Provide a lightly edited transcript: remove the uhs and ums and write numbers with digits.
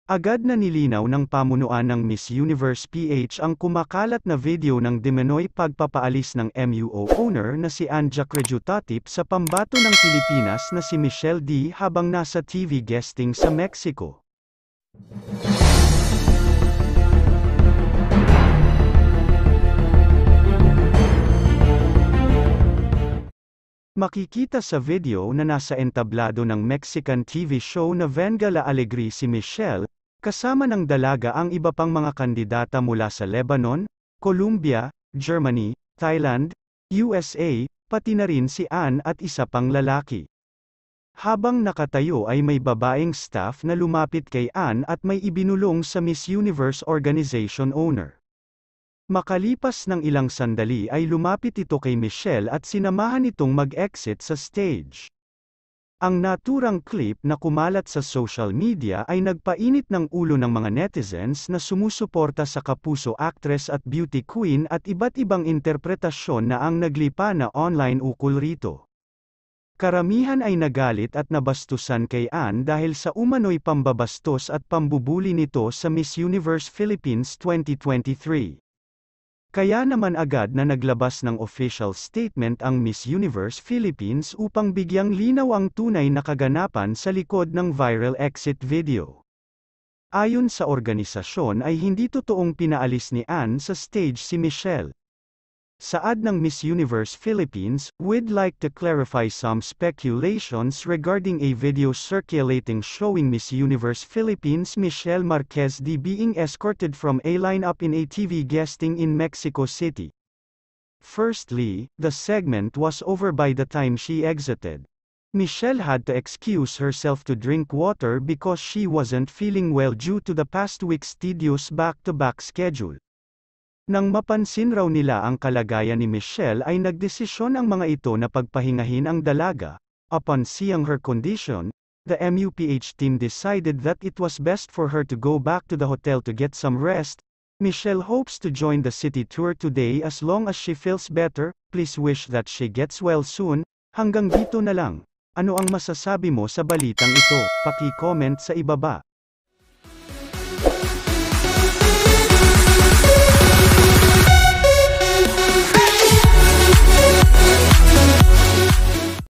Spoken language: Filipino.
Agad na nilinaw ng pamunuan ng Miss Universe PH ang kumakalat na video ng demenoy pagpapaalis ng MUO owner na si Anja Crejutatip sa pambato ng Pilipinas na si Michelle D habang nasa TV guesting sa Mexico. Makikita sa video na nasa entablado ng Mexican TV show na Venga la Alegría si Michelle, kasama ng dalaga ang iba pang mga kandidata mula sa Lebanon, Colombia, Germany, Thailand, USA, pati na rin si Ann at isa pang lalaki. Habang nakatayo ay may babaeng staff na lumapit kay Ann at may ibinulong sa Miss Universe organization owner. Makalipas ng ilang sandali ay lumapit ito kay Michelle at sinamahan itong mag-exit sa stage. Ang naturang clip na kumalat sa social media ay nagpainit ng ulo ng mga netizens na sumusuporta sa kapuso actress at beauty queen at iba't ibang interpretasyon na ang naglipa na online ukol rito. Karamihan ay nagalit at nabastusan kay Ann dahil sa umano'y pambabastos at pambubuli nito sa Miss Universe Philippines 2023. Kaya naman agad na naglabas ng official statement ang Miss Universe Philippines upang bigyang linaw ang tunay na kaganapan sa likod ng viral exit video. Ayon sa organisasyon ay hindi totoong pinaalis ni Ann sa stage si Michelle. Saad ng Miss Universe Philippines, "We'd like to clarify some speculations regarding a video circulating showing Miss Universe Philippines Michelle Marquez D being escorted from a lineup in a TV guesting in Mexico City. Firstly, the segment was over by the time she exited. Michelle had to excuse herself to drink water because she wasn't feeling well due to the past week's tedious back-to-back schedule." Nang mapansin raw nila ang kalagayan ni Michelle ay nagdesisyon ang mga ito na pagpahingahin ang dalaga. Upon seeing her condition, the MUPH team decided that it was best for her to go back to the hotel to get some rest. Michelle hopes to join the city tour today as long as she feels better. Please wish that she gets well soon. Hanggang dito na lang. Ano ang masasabi mo sa balitang ito? Paki-comment sa ibaba.